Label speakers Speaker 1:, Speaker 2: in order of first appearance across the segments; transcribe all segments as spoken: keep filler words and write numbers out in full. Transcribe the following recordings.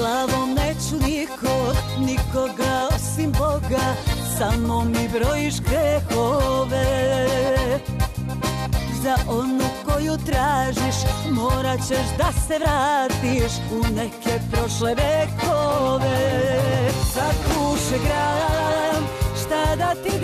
Speaker 1: glavom neću nikog, nikoga osim Boga, samo mi brojiš grehove. Za onu koju tražiš morat ćeš da se vratiš u neke prošle vekove. Za duše gram, šta da ti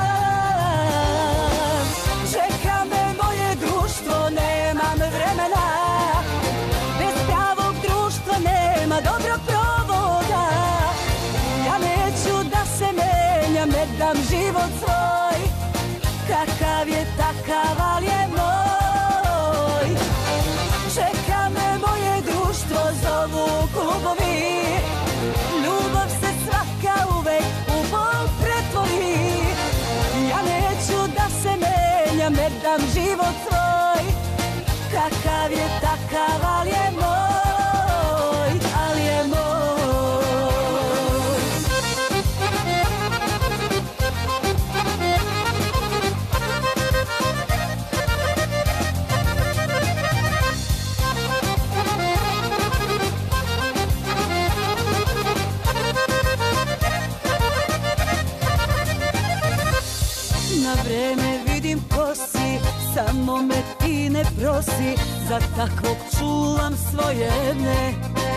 Speaker 1: dam, čeka me moje društvo, nemam vremena. Bez pravog društva nema dobrog provoda. Ja neću da se menjam, ne dam život svoj, kakav je takav, al je moj. Čeka me moje društvo, zovu klubovi, ljubav se svaka uvek u bol pretvori. Ja neću da se menjam, ne dam život svoj, kakav je takav, al je moj, al je moj. Na vreme vidim ko si, samo me ti ne prosi, za takvog čuvam svoje ne.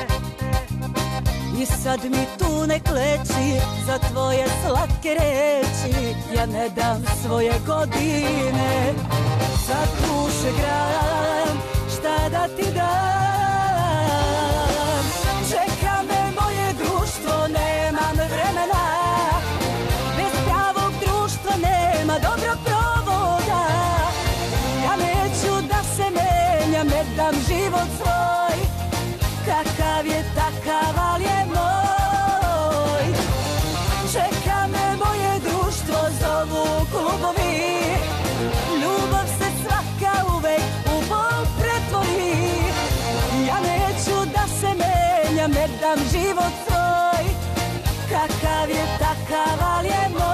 Speaker 1: I sad mi tu ne kleči, za tvoje slatke reči ja ne dam svoje godine. Za duše gram, šta da ti dam, čeka me moje društvo, nemam vremena. Nema dobrog provoda. Ja neću da se menjam, ne dam život svoj, kakav je takav, al je moj. Čeka me moje društvo, zovu klubovi, ljubav se svaka uvek u bol pretvori. Ja neću da se menjam, ne dam život svoj, kakav je takav, al je moj.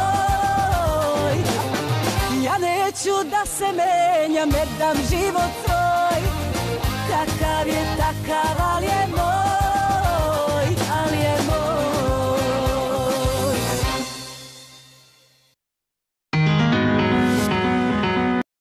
Speaker 1: Ja neću da se menjam, ne dam život svoj, kakav je takav, al je moj.